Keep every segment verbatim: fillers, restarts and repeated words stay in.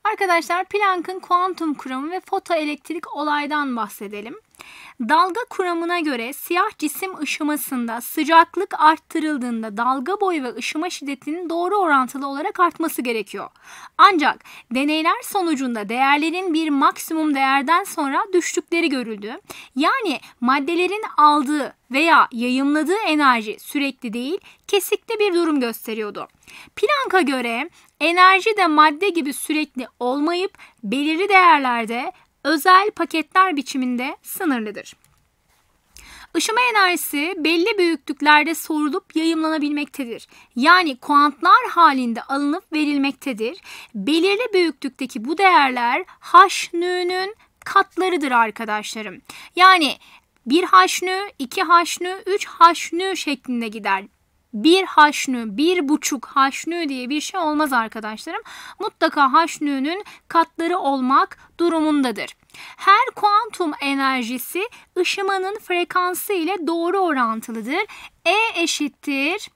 Arkadaşlar Planck'ın kuantum kuramı ve fotoelektrik olaydan bahsedelim. Dalga kuramına göre siyah cisim ışımasında sıcaklık arttırıldığında dalga boyu ve ışıma şiddetinin doğru orantılı olarak artması gerekiyor. Ancak deneyler sonucunda değerlerin bir maksimum değerden sonra düştükleri görüldü. Yani maddelerin aldığı veya yayımladığı enerji sürekli değil, kesikli bir durum gösteriyordu. Planck'a göre enerji de madde gibi sürekli olmayıp belirli değerlerde özel paketler biçiminde sınırlıdır. Işıma enerjisi belli büyüklüklerde sorulup yayımlanabilmektedir. Yani kuantlar halinde alınıp verilmektedir. Belirli büyüklükteki bu değerler h'n'nin katlarıdır arkadaşlarım. Yani bir h'n, iki h'n, üç h'n şeklinde gider. bir h'n, bir buçuk h'n diye bir şey olmaz arkadaşlarım. Mutlaka h'n'nin katları olmak durumundadır. Her kuantum enerjisi ışımanın frekansı ile doğru orantılıdır. E eşittir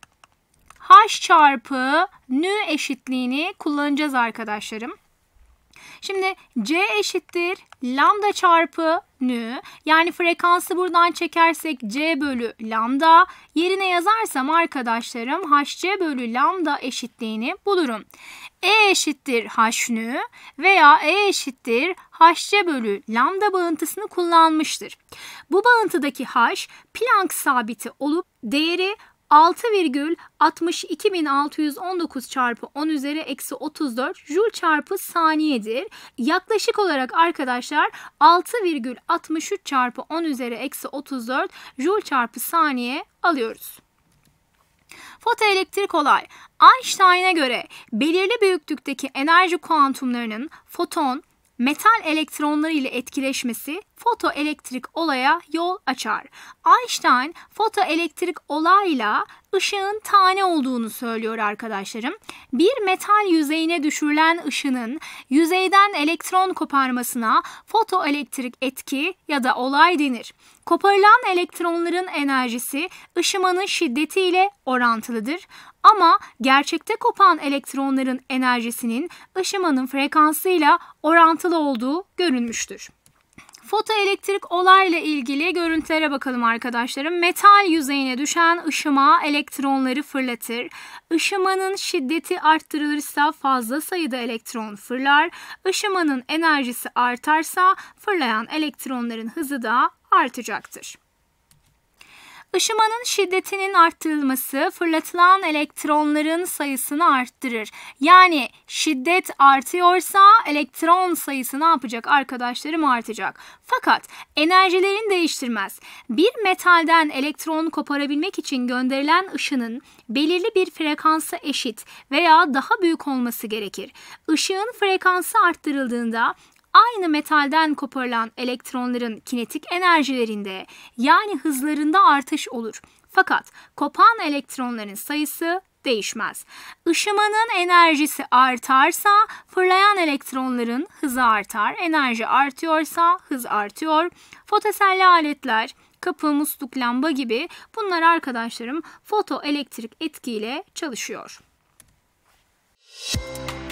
h çarpı n eşitliğini kullanacağız arkadaşlarım. Şimdi C eşittir lambda çarpı n, yani frekansı buradan çekersek C bölü lambda, yerine yazarsam arkadaşlarım hc bölü lambda eşitliğini bulurum. E eşittir hn veya E eşittir hc bölü lambda bağıntısını kullanmıştır. Bu bağıntıdaki h Planck sabiti olup değeri altı virgül altmış iki bin altı yüz on dokuz çarpı on üzeri eksi otuz dört Joule çarpı saniyedir. Yaklaşık olarak arkadaşlar altı virgül altmış üç çarpı on üzeri eksi otuz dört Joule çarpı saniye alıyoruz. Fotoelektrik olay. Einstein'a göre belirli büyüklükteki enerji kuantumlarının foton, metal elektronları ile etkileşmesi fotoelektrik olaya yol açar. Einstein fotoelektrik olayla ışığın tane olduğunu söylüyor arkadaşlarım. Bir metal yüzeyine düşürülen ışının yüzeyden elektron koparmasına fotoelektrik etki ya da olay denir. Koparılan elektronların enerjisi ışımanın şiddetiyle orantılıdır. Ama gerçekte kopan elektronların enerjisinin ışımanın frekansıyla orantılı olduğu görülmüştür. Fotoelektrik olayla ilgili görüntülere bakalım arkadaşlarım. Metal yüzeyine düşen ışıma elektronları fırlatır. Işımanın şiddeti arttırılırsa fazla sayıda elektron fırlar. Işımanın enerjisi artarsa fırlayan elektronların hızı da artacaktır. Işımanın şiddetinin arttırılması fırlatılan elektronların sayısını arttırır. Yani şiddet artıyorsa elektron sayısı ne yapacak arkadaşlarım? Artacak. Fakat enerjilerini değiştirmez. Bir metalden elektron koparabilmek için gönderilen ışının belirli bir frekansa eşit veya daha büyük olması gerekir. Işığın frekansı arttırıldığında aynı metalden koparılan elektronların kinetik enerjilerinde yani hızlarında artış olur. Fakat kopan elektronların sayısı değişmez. Işımanın enerjisi artarsa fırlayan elektronların hızı artar. Enerji artıyorsa hız artıyor. Fotoselli aletler, kapı, musluk, lamba gibi bunlar arkadaşlarım fotoelektrik etkiyle çalışıyor.